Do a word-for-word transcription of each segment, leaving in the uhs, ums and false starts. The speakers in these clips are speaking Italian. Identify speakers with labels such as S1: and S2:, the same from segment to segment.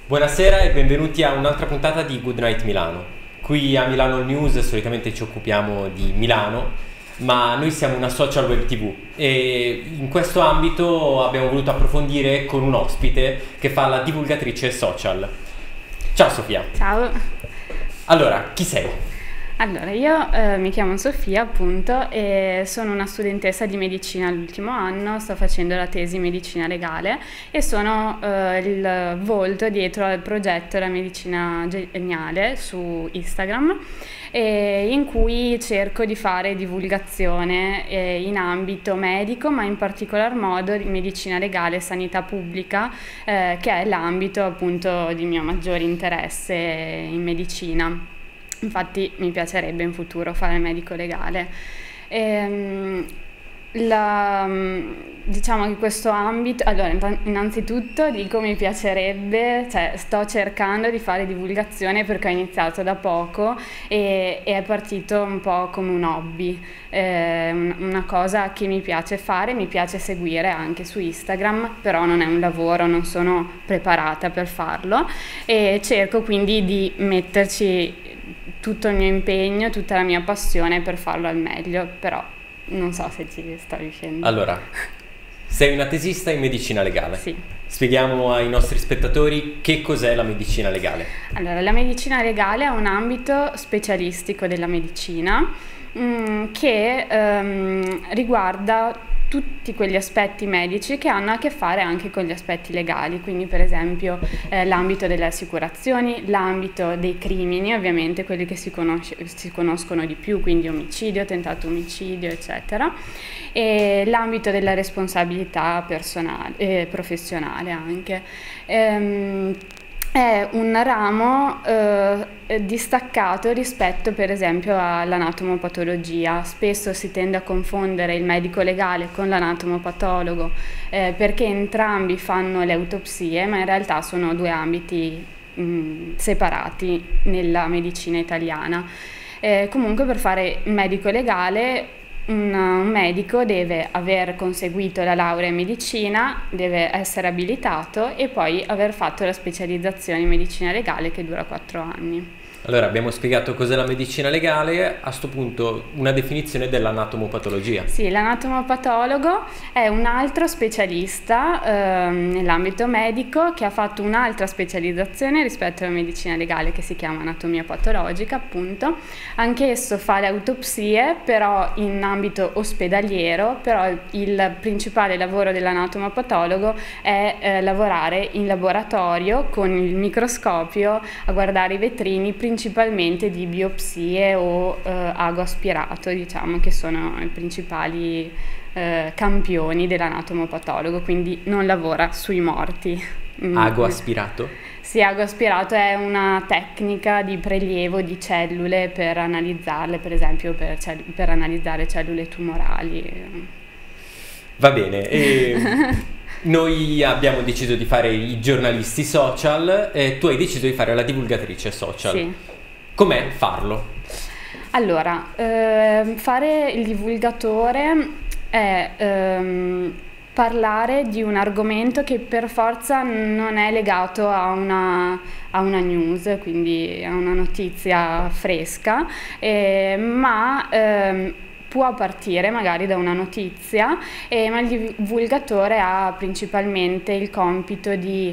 S1: Buonasera e benvenuti a un'altra puntata di Good Night Milano. Qui a Milano News solitamente ci occupiamo di Milano, ma noi siamo una social web tivù e in questo ambito abbiamo voluto approfondire con un ospite che fa la divulgatrice social. Ciao Sofia.
S2: Ciao.
S1: Allora, chi sei?
S2: Allora, io eh, mi chiamo Sofia, appunto, e sono una studentessa di medicina all'ultimo anno, sto facendo la tesi medicina legale e sono eh, il volto dietro al progetto La Medicina Geniale su Instagram, e in cui cerco di fare divulgazione eh, in ambito medico, ma in particolar modo di medicina legale e sanità pubblica, eh, che è l'ambito appunto di mio maggiore interesse in medicina. Infatti mi piacerebbe in futuro fare il medico legale. Ehm, la, diciamo che questo ambito, allora innanzitutto dico mi piacerebbe, cioè sto cercando di fare divulgazione perché ho iniziato da poco e, e è partito un po' come un hobby, eh, una cosa che mi piace fare, mi piace seguire anche su Instagram, però non è un lavoro, non sono preparata per farlo e cerco quindi di metterci tutto il mio impegno, tutta la mia passione per farlo al meglio, però non so se ci sto riuscendo.
S1: Allora, sei una tesista in medicina legale.
S2: Sì.
S1: Spieghiamo ai nostri spettatori che cos'è la medicina legale.
S2: Allora, la medicina legale è un ambito specialistico della medicina mh, che ehm, riguarda tutti quegli aspetti medici che hanno a che fare anche con gli aspetti legali, quindi per esempio eh, l'ambito delle assicurazioni, l'ambito dei crimini, ovviamente quelli che si, conosce, si conoscono di più, quindi omicidio, tentato omicidio, eccetera, e l'ambito della responsabilità personale e eh, professionale anche. Ehm, È un ramo eh, distaccato rispetto per esempio all'anatomopatologia. Spesso si tende a confondere il medico legale con l'anatomopatologo eh, perché entrambi fanno le autopsie, ma in realtà sono due ambiti mh, separati nella medicina italiana. Eh, comunque per fare medico legale Un, un medico deve aver conseguito la laurea in medicina, deve essere abilitato e poi aver fatto la specializzazione in medicina legale che dura quattro anni.
S1: Allora, abbiamo spiegato cos'è la medicina legale, a sto punto una definizione dell'anatomopatologia.
S2: Sì, l'anatomopatologo è un altro specialista eh, nell'ambito medico che ha fatto un'altra specializzazione rispetto alla medicina legale che si chiama anatomia patologica, appunto. Anch'esso fa le autopsie, però in ambito ospedaliero, però il principale lavoro dell'anatomopatologo è eh, lavorare in laboratorio con il microscopio a guardare i vetrini, principalmente di biopsie o eh, ago aspirato, diciamo che sono i principali eh, campioni dell'anatomopatologo, quindi non lavora sui morti.
S1: Ago aspirato?
S2: Sì, ago aspirato è una tecnica di prelievo di cellule per analizzarle, per esempio per, per analizzare cellule tumorali.
S1: Va bene. E... Noi abbiamo deciso di fare i giornalisti social e tu hai deciso di fare la divulgatrice social.
S2: Sì.
S1: Com'è farlo?
S2: Allora, eh, fare il divulgatore è ehm, parlare di un argomento che per forza non è legato a una, a una news, quindi a una notizia fresca, eh, ma ehm, può partire magari da una notizia, eh, ma il divulgatore ha principalmente il compito di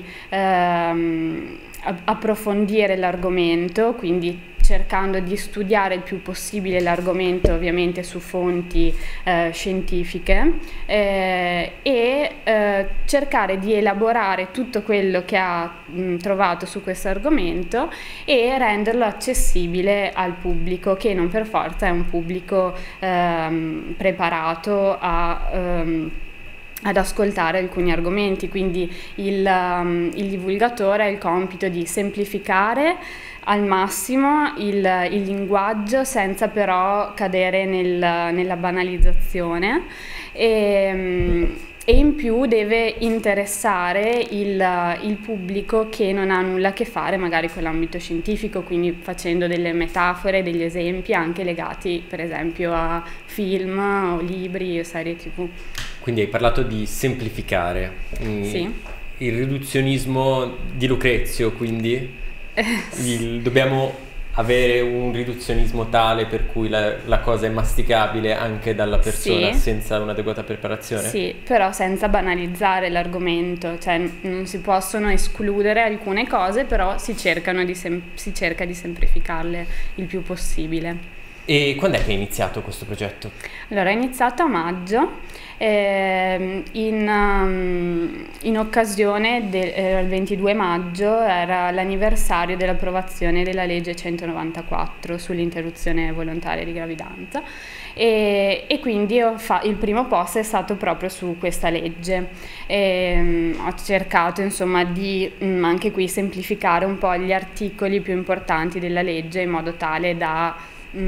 S2: ehm, approfondire l'argomento, quindi cercando di studiare il più possibile l'argomento ovviamente su fonti eh, scientifiche eh, e eh, cercare di elaborare tutto quello che ha mh, trovato su questo argomento e renderlo accessibile al pubblico, che non per forza è un pubblico ehm, preparato a ehm, ad ascoltare alcuni argomenti, quindi il, um, il divulgatore ha il compito di semplificare al massimo il, il linguaggio senza però cadere nel, nella banalizzazione e, um, e in più deve interessare il, il pubblico che non ha nulla a che fare magari con l'ambito scientifico, quindi facendo delle metafore, degli esempi anche legati per esempio a film o libri o serie tivù.
S1: Quindi hai parlato di semplificare. Mm.
S2: Sì.
S1: il riduzionismo di Lucrezio, quindi il, dobbiamo avere un riduzionismo tale per cui la, la cosa è masticabile anche dalla persona
S2: sì,
S1: senza un'adeguata preparazione?
S2: Sì, però senza banalizzare l'argomento, cioè non si possono escludere alcune cose, però si, cercano di sem- si cerca di semplificarle il più possibile.
S1: E quando è che è iniziato questo progetto?
S2: Allora, è iniziato a maggio, eh, in, um, in occasione del era il ventidue maggio, era l'anniversario dell'approvazione della legge centonovantaquattro sull'interruzione volontaria di gravidanza e, e quindi ho fa- il primo post è stato proprio su questa legge. E, um, ho cercato insomma di um, anche qui semplificare un po' gli articoli più importanti della legge in modo tale da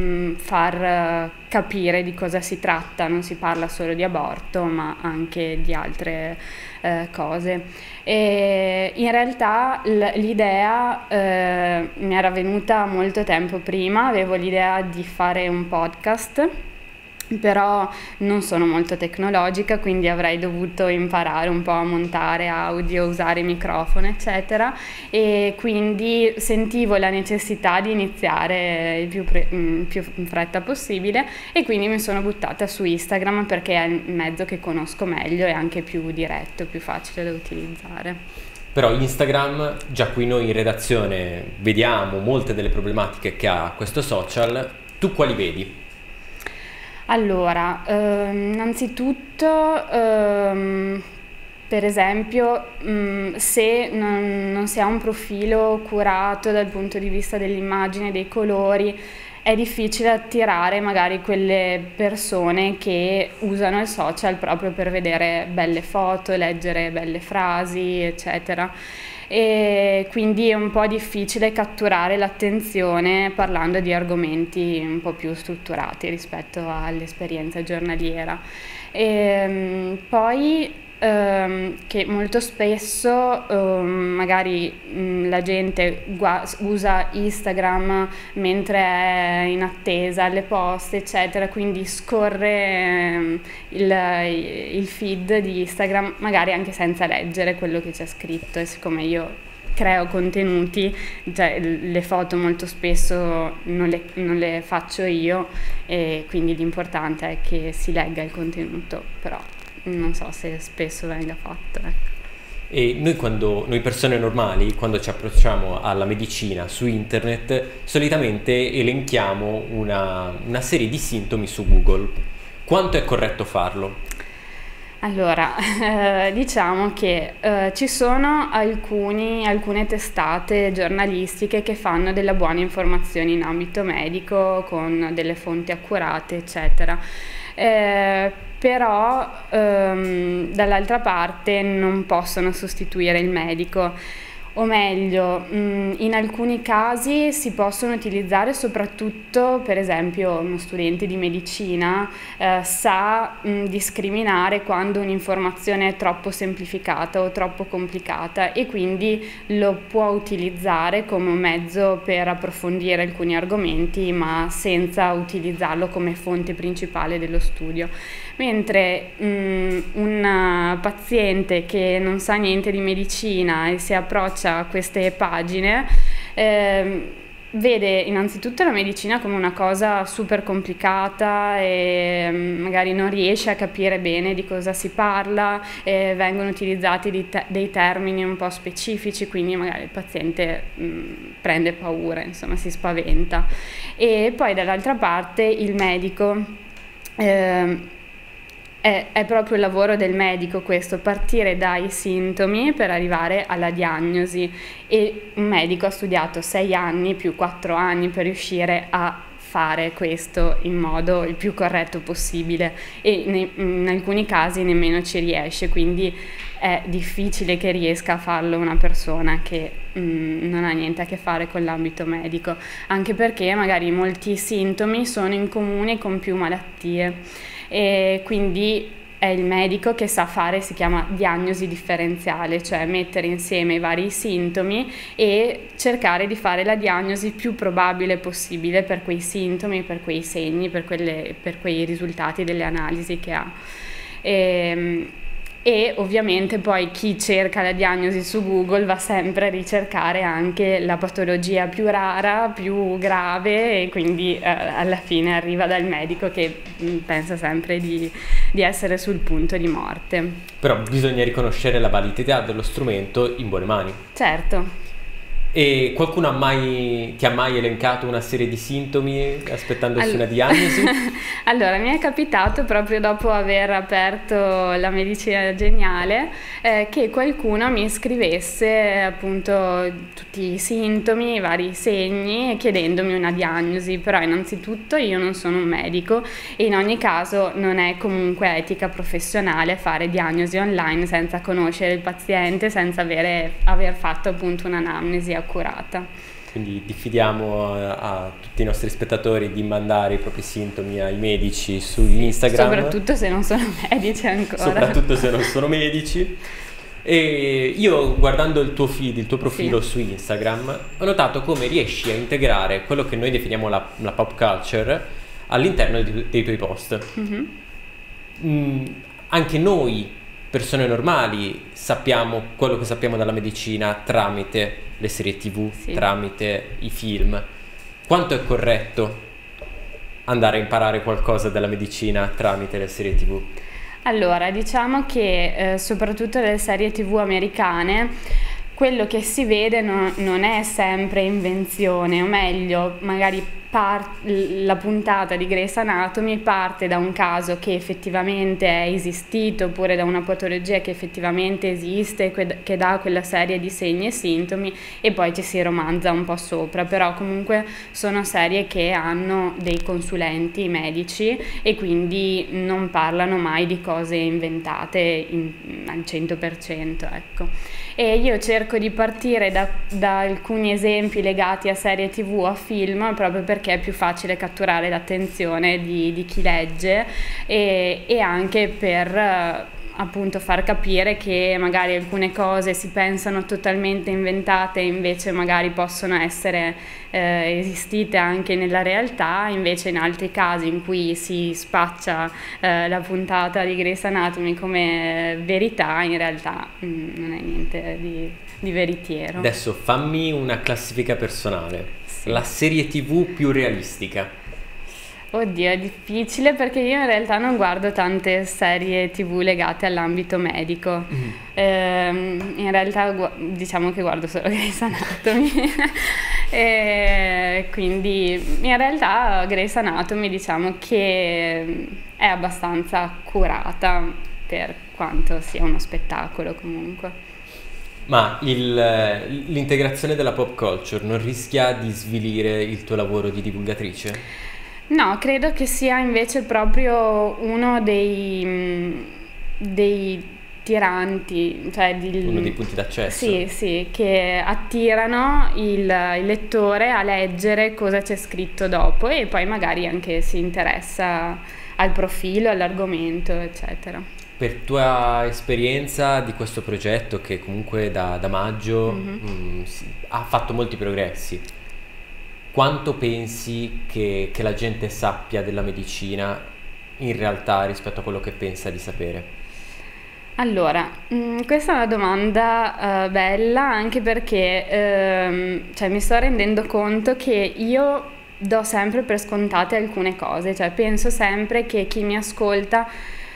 S2: far capire di cosa si tratta. Non si parla solo di aborto ma anche di altre eh, cose e in realtà l- l'idea eh, mi era venuta molto tempo prima. Avevo l'idea di fare un podcast, però non sono molto tecnologica, quindi avrei dovuto imparare un po' a montare audio, usare microfono eccetera, e quindi sentivo la necessità di iniziare il più, pre- più in fretta possibile e quindi mi sono buttata su Instagram perché è il mezzo che conosco meglio e anche più diretto, più facile da utilizzare.
S1: Però Instagram, già qui noi in redazione vediamo molte delle problematiche che ha questo social. Tu quali vedi?
S2: Allora, ehm, innanzitutto, ehm, per esempio, mh, se non, non si ha un profilo curato dal punto di vista dell'immagine, dei colori, è difficile attirare magari quelle persone che usano il social proprio per vedere belle foto, leggere belle frasi, eccetera. E quindi è un po' difficile catturare l'attenzione parlando di argomenti un po' più strutturati rispetto all'esperienza giornaliera. E, poi ehm, che molto spesso ehm, magari mh, la gente gua- usa Instagram mentre è in attesa alle poste eccetera, quindi scorre ehm, il, il feed di Instagram magari anche senza leggere quello che c'è scritto, e siccome io creo contenuti, cioè le foto molto spesso non le, non le faccio io e quindi l'importante è che si legga il contenuto, però non so se spesso venga fatto, ecco.
S1: E noi quando, noi persone normali, quando ci approcciamo alla medicina su internet, solitamente elenchiamo una, una serie di sintomi su Google. Quanto è corretto farlo?
S2: Allora, eh, diciamo che eh, ci sono alcuni, alcune testate giornalistiche che fanno della buona informazione in ambito medico con delle fonti accurate, eccetera. Eh, però ehm, dall'altra parte non possono sostituire il medico, o meglio, mh, in alcuni casi si possono utilizzare, soprattutto per esempio uno studente di medicina eh, sa mh, discriminare quando un'informazione è troppo semplificata o troppo complicata e quindi lo può utilizzare come un mezzo per approfondire alcuni argomenti ma senza utilizzarlo come fonte principale dello studio. Mentre mh, un paziente che non sa niente di medicina e si approccia a queste pagine eh, vede innanzitutto la medicina come una cosa super complicata e mh, magari non riesce a capire bene di cosa si parla, e vengono utilizzati dei, te- dei termini un po' specifici, quindi magari il paziente mh, prende paura, insomma si spaventa. E poi dall'altra parte il medico eh, È, è proprio il lavoro del medico questo, partire dai sintomi per arrivare alla diagnosi, e un medico ha studiato sei anni più quattro anni per riuscire a fare questo in modo il più corretto possibile e ne, in alcuni casi nemmeno ci riesce, quindi è difficile che riesca a farlo una persona che mh, non ha niente a che fare con l'ambito medico, anche perché magari molti sintomi sono in comune con più malattie. E quindi è il medico che sa fare, si chiama diagnosi differenziale, cioè mettere insieme i vari sintomi e cercare di fare la diagnosi più probabile possibile per quei sintomi, per quei segni, per, quelle, per quei risultati delle analisi che ha. E, e ovviamente poi chi cerca la diagnosi su Google va sempre a ricercare anche la patologia più rara, più grave, e quindi eh, alla fine arriva dal medico che mh, pensa sempre di, di essere sul punto di morte.
S1: Però bisogna riconoscere la validità dello strumento in buone mani.
S2: Certo.
S1: E qualcuno ha mai, ti ha mai elencato una serie di sintomi aspettandosi
S2: All-
S1: una diagnosi?
S2: Allora, mi è capitato proprio dopo aver aperto la medicina geniale eh, che qualcuno mi scrivesse appunto tutti i sintomi, i vari segni, chiedendomi una diagnosi, però innanzitutto io non sono un medico e in ogni caso non è comunque etica professionale fare diagnosi online senza conoscere il paziente, senza avere, aver fatto appunto un'anamnesi accurata.
S1: Quindi diffidiamo a, a tutti i nostri spettatori di mandare i propri sintomi ai medici su Instagram.
S2: Soprattutto se non sono medici ancora.
S1: Soprattutto se non sono medici. E io guardando il tuo feed, il tuo profilo
S2: Sì.
S1: su Instagram, ho notato come riesci a integrare quello che noi definiamo la, la pop culture all'interno dei, dei tuoi post.
S2: Mm-hmm.
S1: Mm, anche noi, persone normali, sappiamo quello che sappiamo dalla medicina tramite le serie tv,
S2: Sì.
S1: tramite i film. Quanto è corretto andare a imparare qualcosa della medicina tramite le serie tv?
S2: Allora, diciamo che eh, soprattutto le serie tv americane, quello che si vede no- non è sempre invenzione, o meglio, magari par- la puntata di Grey's Anatomy parte da un caso che effettivamente è esistito, oppure da una patologia che effettivamente esiste, que- che dà quella serie di segni e sintomi, e poi ci si romanza un po' sopra, però comunque sono serie che hanno dei consulenti medici e quindi non parlano mai di cose inventate in- al cento per cento, ecco. E io cerco di partire da, da alcuni esempi legati a serie tv, a film, proprio perché è più facile catturare l'attenzione di, di chi legge e, e anche per eh, appunto far capire che magari alcune cose si pensano totalmente inventate, invece magari possono essere eh, esistite anche nella realtà, invece in altri casi in cui si spaccia eh, la puntata di Grey's Anatomy come verità, in realtà mh, non è niente di, di veritiero.
S1: Adesso fammi una classifica personale.
S2: Sì.
S1: La serie tv più realistica.
S2: Oddio, è difficile perché io in realtà non guardo tante serie tv legate all'ambito medico.
S1: Mm.
S2: Ehm, in realtà gu- diciamo che guardo solo Grey's Anatomy. E quindi in realtà Grey's Anatomy diciamo che è abbastanza curata per quanto sia uno spettacolo comunque.
S1: Ma il, l'integrazione della pop culture non rischia di svilire il tuo lavoro di divulgatrice?
S2: No, credo che sia invece proprio uno dei, mh, dei tiranti, cioè di,
S1: Uno dei punti d'accesso?
S2: Sì, sì, che attirano il, il lettore a leggere cosa c'è scritto dopo e poi magari anche si interessa al profilo, all'argomento, eccetera.
S1: Per tua esperienza di questo progetto che comunque da, da maggio
S2: Mm-hmm.
S1: mh, si- ha fatto molti progressi, quanto pensi che, che la gente sappia della medicina in realtà rispetto a quello che pensa di sapere?
S2: Allora, mh, questa è una domanda eh, bella anche perché ehm, cioè, mi sto rendendo conto che io do sempre per scontate alcune cose, cioè penso sempre che chi mi ascolta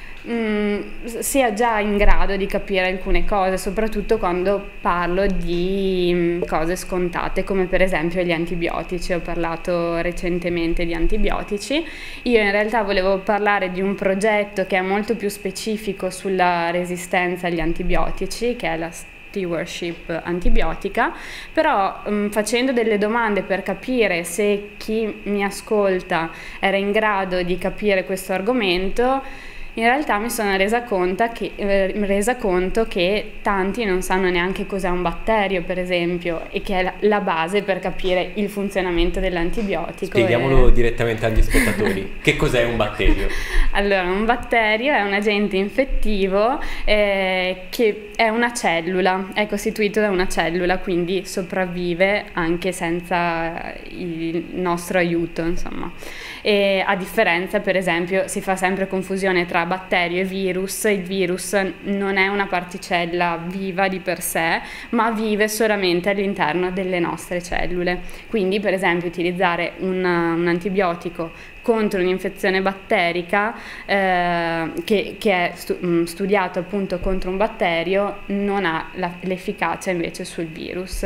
S2: mh, sia già in grado di capire alcune cose, soprattutto quando parlo di mh, cose scontate, come per esempio gli antibiotici. Ho parlato recentemente di antibiotici. Io in realtà volevo parlare di un progetto che è molto più specifico sulla resistenza agli antibiotici, che è la stewardship antibiotica, però mh, facendo delle domande per capire se chi mi ascolta era in grado di capire questo argomento, in realtà mi sono resa conto che, eh, resa conto che tanti non sanno neanche cos'è un batterio, per esempio, e che è la, la base per capire il funzionamento dell'antibiotico.
S1: Spieghiamolo
S2: e...
S1: direttamente agli spettatori. Che cos'è un batterio?
S2: Allora, un batterio è un agente infettivo eh, che è una cellula, è costituito da una cellula, quindi sopravvive anche senza il nostro aiuto, insomma. E a differenza, per esempio, si fa sempre confusione tra tra batterio e virus, il virus non è una particella viva di per sé, ma vive solamente all'interno delle nostre cellule. Quindi, per esempio, utilizzare un, un antibiotico contro un'infezione batterica eh, che, che è stu- studiato appunto contro un batterio non ha la, l'efficacia invece sul virus.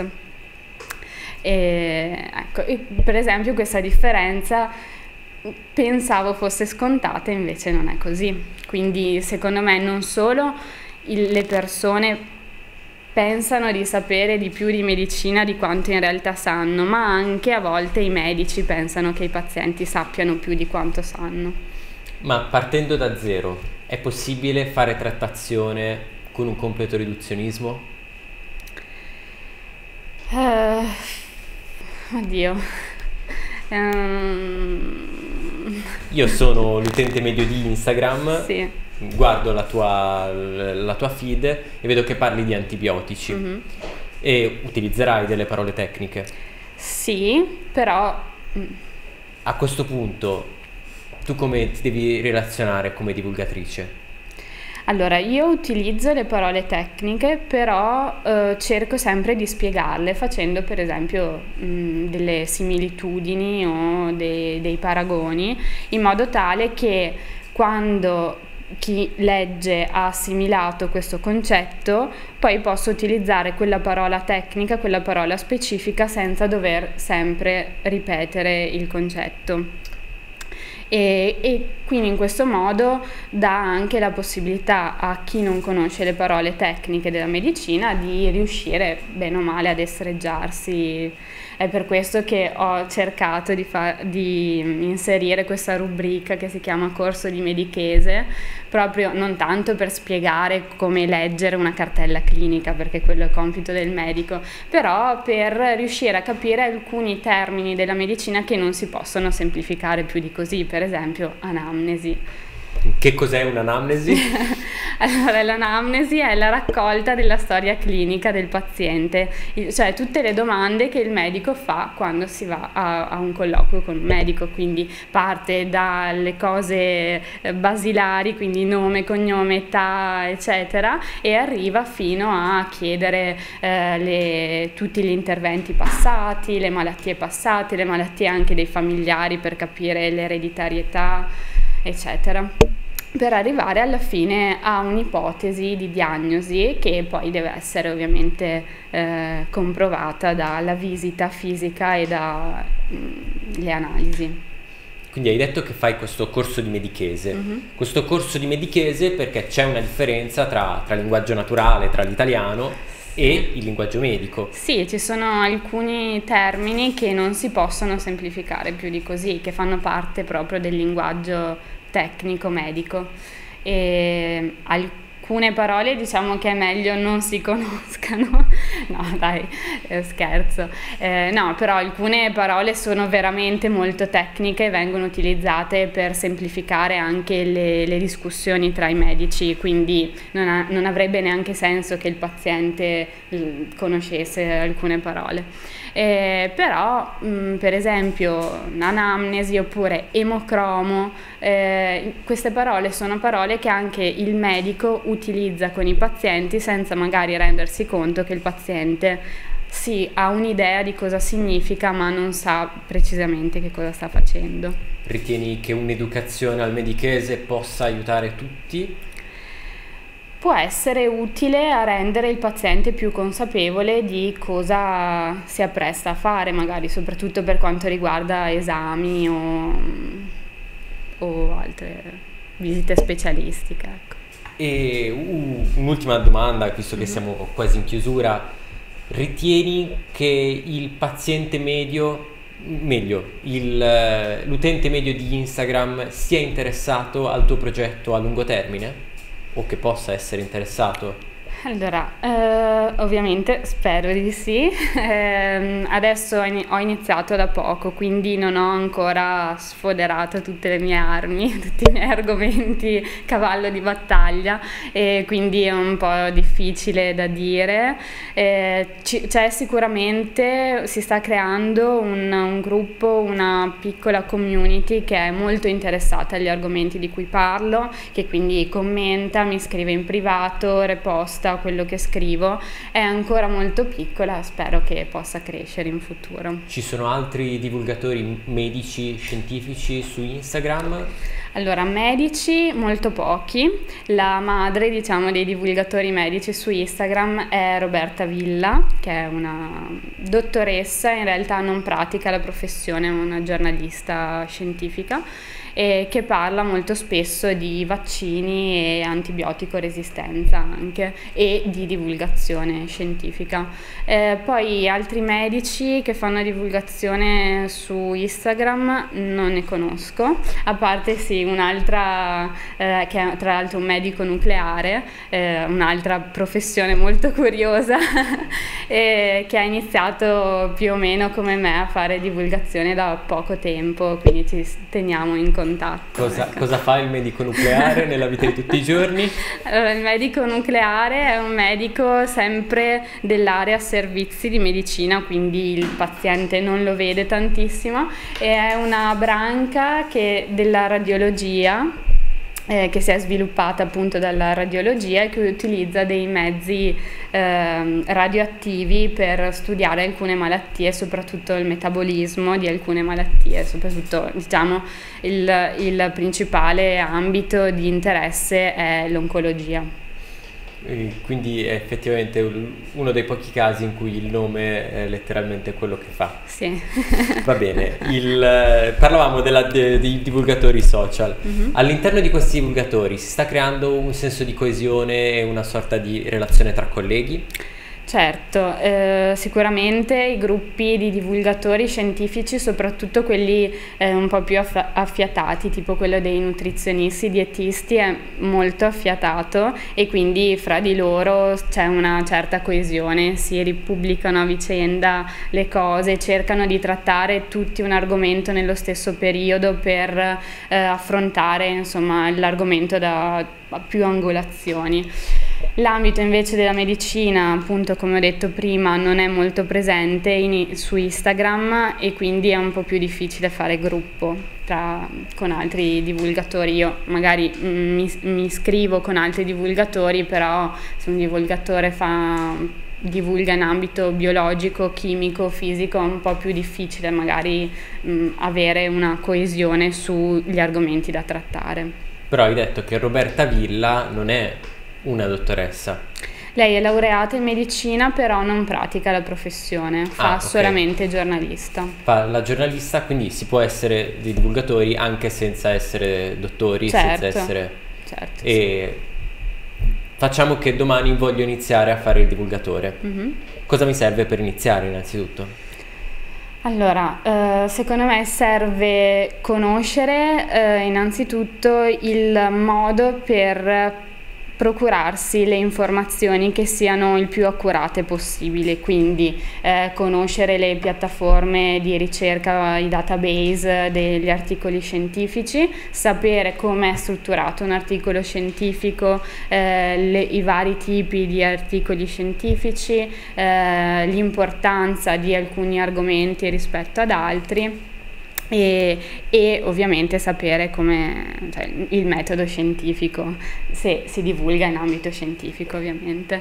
S2: E, ecco, e per esempio questa differenza pensavo fosse scontata, invece non è così. Quindi secondo me non solo il, le persone pensano di sapere di più di medicina di quanto in realtà sanno, ma anche a volte i medici pensano che i pazienti sappiano più di quanto sanno.
S1: Ma partendo da zero, è possibile fare trattazione con un completo riduzionismo?
S2: Uh, oddio. Um...
S1: Io sono l'utente medio di Instagram,
S2: sì.
S1: Guardo la tua, la tua feed e vedo che parli di antibiotici, mm-hmm. e utilizzerai delle parole tecniche.
S2: Sì, però...
S1: A questo punto, tu come ti devi relazionare come divulgatrice?
S2: Allora, io utilizzo le parole tecniche, però eh, cerco sempre di spiegarle facendo per esempio mh, delle similitudini o dei, dei paragoni, in modo tale che quando chi legge ha assimilato questo concetto, poi posso utilizzare quella parola tecnica, quella parola specifica, senza dover sempre ripetere il concetto. E, e quindi in questo modo dà anche la possibilità a chi non conosce le parole tecniche della medicina di riuscire bene o male a destreggiarsi. È per questo che ho cercato di, fa- di inserire questa rubrica che si chiama Corso di Medichese, proprio non tanto per spiegare come leggere una cartella clinica, perché quello è il compito del medico, però per riuscire a capire alcuni termini della medicina che non si possono semplificare più di così, per esempio anamnesi.
S1: Che cos'è un'anamnesi?
S2: Allora, l'anamnesi è la raccolta della storia clinica del paziente, cioè tutte le domande che il medico fa quando si va a, a un colloquio con un medico, quindi parte dalle cose basilari, quindi nome, cognome, età, eccetera, e arriva fino a chiedere eh, le, tutti gli interventi passati, le malattie passate, le malattie anche dei familiari per capire l'ereditarietà, eccetera, per arrivare alla fine a un'ipotesi di diagnosi che poi deve essere ovviamente eh, comprovata dalla visita fisica e dalle analisi.
S1: Quindi hai detto che fai questo corso di medichese. Mm-hmm. Questo corso di medichese perché c'è una differenza tra, tra linguaggio naturale, tra l'italiano e il linguaggio medico.
S2: Sì, ci sono alcuni termini che non si possono semplificare più di così, che fanno parte proprio del linguaggio tecnico medico, e alcune parole diciamo che è meglio non si conoscano. No dai, eh, scherzo, eh, no, però alcune parole sono veramente molto tecniche e vengono utilizzate per semplificare anche le, le discussioni tra i medici, quindi non, ha, non avrebbe neanche senso che il paziente conoscesse alcune parole. Eh, però mh, per esempio anamnesi oppure emocromo, eh, queste parole sono parole che anche il medico utilizza con i pazienti senza magari rendersi conto che il paziente sì, ha un'idea di cosa significa ma non sa precisamente che cosa sta facendo.
S1: Ritieni che un'educazione al medichese possa aiutare tutti?
S2: Può essere utile a rendere il paziente più consapevole di cosa si appresta a fare, magari soprattutto per quanto riguarda esami o, o altre visite specialistiche. Ecco.
S1: E uh, un'ultima domanda, visto che mm-hmm. siamo quasi in chiusura, ritieni che il paziente medio, meglio, il, l'utente medio di Instagram sia interessato al tuo progetto a lungo termine? O che possa essere interessato?
S2: Allora, eh, ovviamente spero di sì. Eh, adesso ho ini- ho iniziato da poco, quindi non ho ancora sfoderato tutte le mie armi, tutti i miei argomenti cavallo di battaglia, e quindi è un po' difficile da dire. Eh, ci- c'è sicuramente, si sta creando un, un gruppo, una piccola community che è molto interessata agli argomenti di cui parlo, che quindi commenta, mi scrive in privato, reposta quello che scrivo. È ancora molto piccola, spero che possa crescere in futuro.
S1: Ci sono altri divulgatori medici, scientifici su Instagram?
S2: Allora, medici molto pochi. La madre, diciamo, dei divulgatori medici su Instagram è Roberta Villa, che è una dottoressa, in realtà non pratica la professione, è una giornalista scientifica, e che parla molto spesso di vaccini e antibiotico resistenza anche, e di divulgazione scientifica. Eh, poi altri medici che fanno divulgazione su Instagram non ne conosco, a parte sì un'altra eh, che è tra l'altro un medico nucleare, eh, un'altra professione molto curiosa e che ha iniziato più o meno come me a fare divulgazione da poco tempo, quindi ci teniamo in contatto.
S1: Cosa,
S2: ecco.
S1: cosa fa il medico nucleare nella vita di tutti i giorni?
S2: Allora, il medico nucleare è un medico sempre dell'area servizi di medicina, quindi il paziente non lo vede tantissimo, e è una branca che, della radiologia, Eh, che si è sviluppata appunto dalla radiologia e che utilizza dei mezzi eh, radioattivi per studiare alcune malattie, soprattutto il metabolismo di alcune malattie, soprattutto diciamo il, il principale ambito di interesse è l'oncologia.
S1: E quindi è effettivamente uno dei pochi casi in cui il nome è letteralmente quello che fa.
S2: Sì.
S1: Va bene, il, parlavamo della, de, dei divulgatori social. Mm-hmm. All'interno di questi divulgatori si sta creando un senso di coesione e una sorta di relazione tra colleghi?
S2: Certo, eh, sicuramente i gruppi di divulgatori scientifici, soprattutto quelli eh, un po' più aff- affiatati, tipo quello dei nutrizionisti, dietisti, è molto affiatato, e quindi fra di loro c'è una certa coesione, si ripubblicano a vicenda le cose, cercano di trattare tutti un argomento nello stesso periodo per eh, affrontare insomma l'argomento da più angolazioni. L'ambito invece della medicina, appunto come ho detto prima, non è molto presente in, su Instagram, e quindi è un po' più difficile fare gruppo tra, con altri divulgatori. Io magari mm, mi, mi iscrivo con altri divulgatori, però se un divulgatore fa, divulga in ambito biologico, chimico, fisico, è un po' più difficile magari mm, avere una coesione sugli argomenti da trattare.
S1: Però hai detto che Roberta Villa non è una dottoressa.
S2: Lei è laureata in medicina, però non pratica la professione, fa
S1: ah, okay.
S2: solamente giornalista.
S1: Fa la giornalista, quindi si può essere dei divulgatori anche senza essere dottori,
S2: certo,
S1: senza essere...
S2: Certo,
S1: e sì. Facciamo che domani voglio iniziare a fare il divulgatore. Mm-hmm. Cosa mi serve per iniziare innanzitutto?
S2: Allora, eh, secondo me serve conoscere eh, innanzitutto il modo per procurarsi le informazioni che siano il più accurate possibile, quindi eh, conoscere le piattaforme di ricerca, i database degli articoli scientifici, sapere come è strutturato un articolo scientifico, eh, le, i vari tipi di articoli scientifici, eh, l'importanza di alcuni argomenti rispetto ad altri. E, e ovviamente sapere come, cioè, il metodo scientifico, se si divulga in ambito scientifico ovviamente,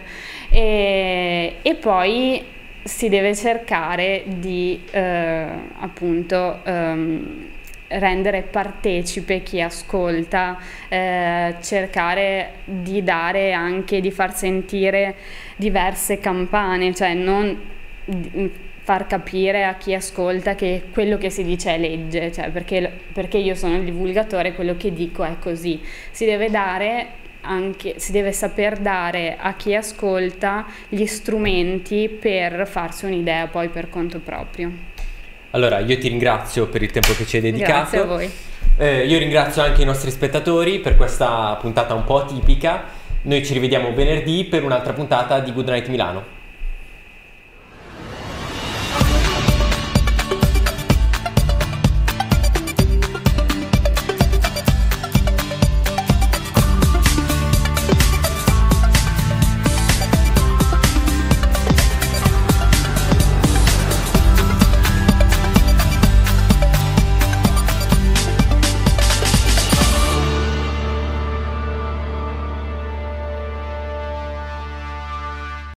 S2: e, e poi si deve cercare di eh, appunto ehm, rendere partecipe chi ascolta, eh, cercare di dare anche, di far sentire diverse campane, cioè non far capire a chi ascolta che quello che si dice è legge, cioè perché, perché io sono il divulgatore, quello che dico è così. Si deve dare anche, si deve saper dare a chi ascolta gli strumenti per farsi un'idea poi per conto proprio.
S1: Allora, io ti ringrazio per il tempo che ci hai dedicato.
S2: Grazie a voi.
S1: Eh, io ringrazio anche i nostri spettatori per questa puntata un po' atipica. Noi ci rivediamo venerdì per un'altra puntata di Good Night Milano.